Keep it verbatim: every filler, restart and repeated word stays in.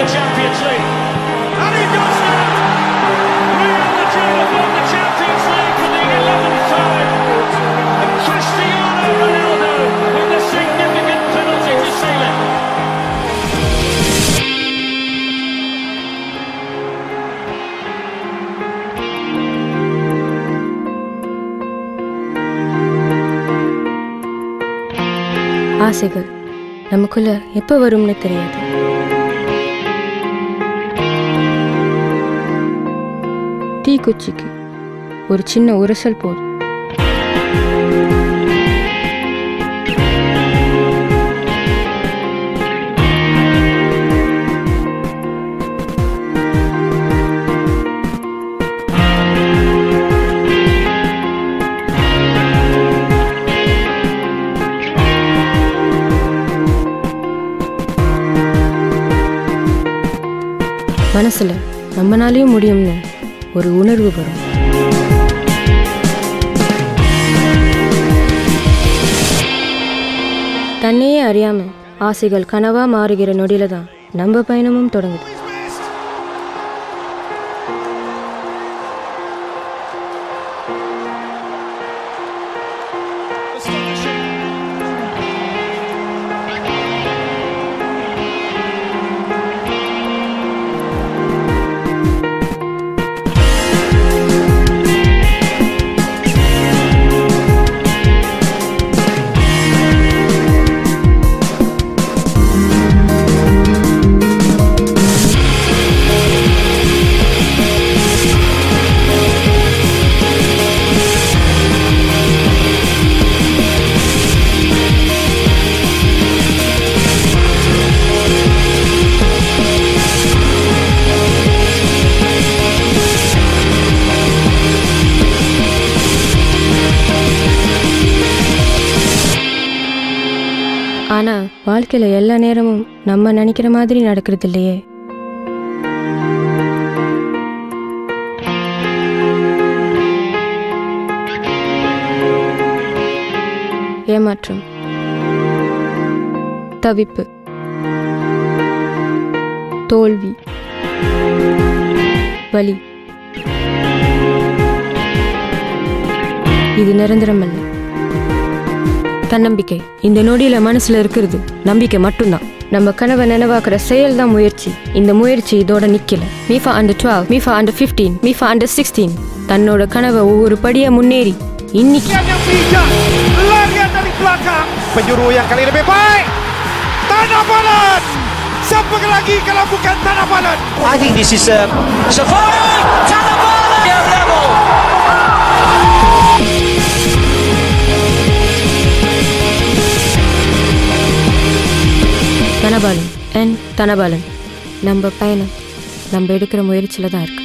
the Champions League. And he does that! Real Madrid have won the Champions League for the eleventh time. And Cristiano Ronaldo with the significant penalty to seal it. ஆசைகள் நமக்குள்ள எப்போ வரும்னு தெரியாது. தீக்குச்சிக்கு ஒரு சின்ன உரசல் போதும். மனசுல நம்மனாலையும் முடியும்னு ஒரு உணர்வு வரும். தன்னையே அறியாம ஆசைகள் கனவா மாறுகிற நொடியில தான் நம்ம பயணமும் தொடங்குது. ஆனா வாழ்க்கையில எல்லா நேரமும் நம்ம நினைக்கிற மாதிரி நடக்கிறது இல்லையே. ஏமாற்றம், தவிப்பு, தோல்வி, வலி, இது நிரந்தரம் அல்ல. தன்னம்பிக்கை இந்த நொடியில மனசுல இருக்கிறது நம்பிக்கை மட்டும்தான். நம்ம கனவை நினைவாக்குற செயல் தான் முயற்சி. இந்த முயற்சி இதோட நிக்கல. மிஃபா அண்டர் டுவெல், மிஃபா அண்டர் பிப்டீன், மிஃபா அண்டர் சிக்ஸ்டீன் தன்னோட கனவை ஒவ்வொரு படியா முன்னேறி இன்னைக்கு larian dari belakang penjuru yang kali lebih baik Thanabalan. Siapa lagi kalau bukan Thanabalan? I think this is a Shivatharan. Thanabalan dia level. Thanabalan and Thanabalan நம்ம பயணம் நம்ம எடுக்கிற முயற்சியில தான் இருக்கு.